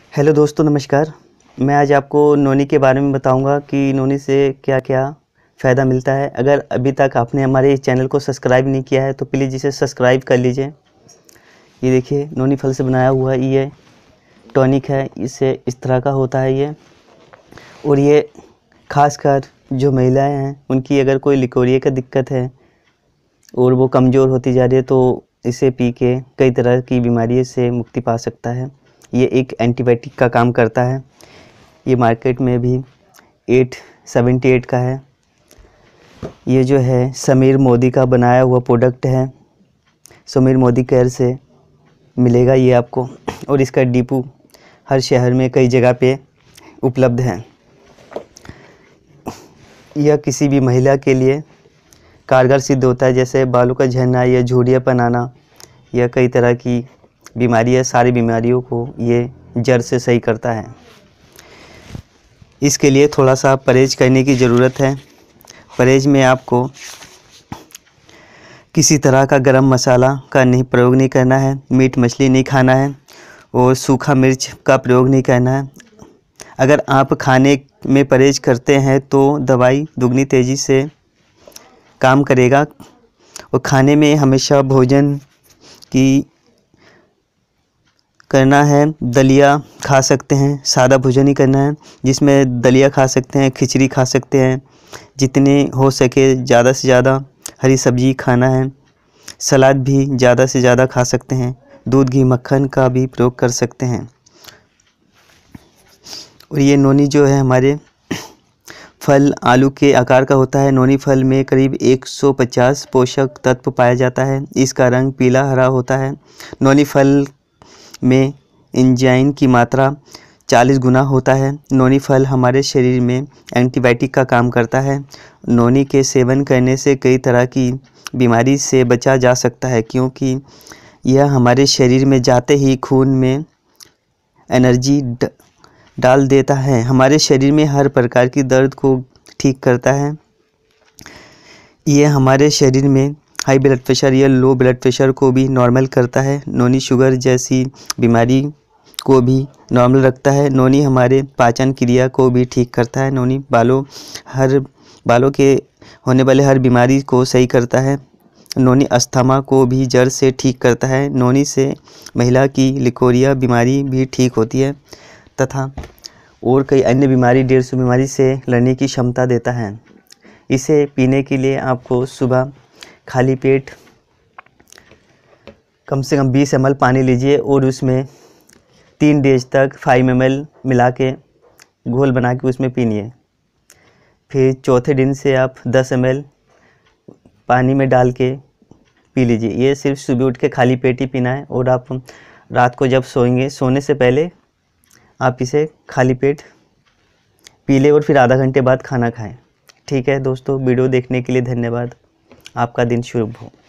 Hello दोस्तों, नमस्कार। मैं आज आपको नोनी के बारे में बताऊंगा कि नोनी से क्या क्या फ़ायदा मिलता है। अगर अभी तक आपने हमारे इस चैनल को सब्सक्राइब नहीं किया है तो प्लीज़ इसे सब्सक्राइब कर लीजिए। ये देखिए, नोनी फल से बनाया हुआ ये टॉनिक है। इससे इस तरह का होता है ये। और ये खासकर जो महिलाएं हैं उनकी अगर कोई लिकोरिया का दिक्कत है और वो कमज़ोर होती जा रही है तो इसे पी के कई तरह की बीमारियों से मुक्ति पा सकता है। ये एक एंटीबायोटिक का काम करता है। ये मार्केट में भी 878 का है। ये जो है समीर मोदी का बनाया हुआ प्रोडक्ट है। समीर मोदी केयर से मिलेगा ये आपको। और इसका डिपो हर शहर में कई जगह पे उपलब्ध है। यह किसी भी महिला के लिए कारगर सिद्ध होता है, जैसे बालों का झड़ना या झुर्रियापन आना या कई तरह की बीमारियाँ, सारी बीमारियों को ये जड़ से सही करता है। इसके लिए थोड़ा सा परहेज करने की ज़रूरत है। परहेज में आपको किसी तरह का गरम मसाला का प्रयोग नहीं करना है, मीट मछली नहीं खाना है और सूखा मिर्च का प्रयोग नहीं करना है। अगर आप खाने में परहेज करते हैं तो दवाई दुगनी तेज़ी से काम करेगा। और खाने में हमेशा भोजन की करना है। दलिया खा सकते हैं, सादा भोजन ही करना है, जिसमें दलिया खा सकते हैं, खिचड़ी खा सकते हैं। जितने हो सके ज़्यादा से ज़्यादा हरी सब्जी खाना है। सलाद भी ज़्यादा से ज़्यादा खा सकते हैं। दूध घी मक्खन का भी प्रयोग कर सकते हैं। और ये नोनी जो है हमारे फल आलू के आकार का होता है। नोनी फल में करीब 150 पोषक तत्व पाया जाता है। इसका रंग पीला हरा होता है। नोनी फल में एंजाइम की मात्रा 40 गुना होता है। नोनी फल हमारे शरीर में एंटीबायोटिक का काम करता है। नोनी के सेवन करने से कई तरह की बीमारी से बचा जा सकता है, क्योंकि यह हमारे शरीर में जाते ही खून में एनर्जी डाल देता है। हमारे शरीर में हर प्रकार की दर्द को ठीक करता है। यह हमारे शरीर में हाई ब्लड प्रेशर या लो ब्लड प्रेशर को भी नॉर्मल करता है। नोनी शुगर जैसी बीमारी को भी नॉर्मल रखता है। नोनी हमारे पाचन क्रिया को भी ठीक करता है। नोनी बालों के होने वाले हर बीमारी को सही करता है। नोनी अस्थमा को भी जड़ से ठीक करता है। नोनी से महिला की लिकोरिया बीमारी भी ठीक होती है तथा और कई अन्य बीमारी 150 बीमारी से लड़ने की क्षमता देता है। इसे पीने के लिए आपको सुबह खाली पेट कम से कम 20 ml पानी लीजिए और उसमें 3 डेज तक 5 ml मिला के घोल बना के उसमें पीनिए। फिर चौथे दिन से आप 10 ml पानी में डाल के पी लीजिए। ये सिर्फ सुबह उठ के खाली पेट ही पीना है। और आप रात को जब सोएंगे, सोने से पहले आप इसे खाली पेट पी लें और फिर आधा घंटे बाद खाना खाएं। ठीक है दोस्तों, वीडियो देखने के लिए धन्यवाद। आपका दिन शुभ हो।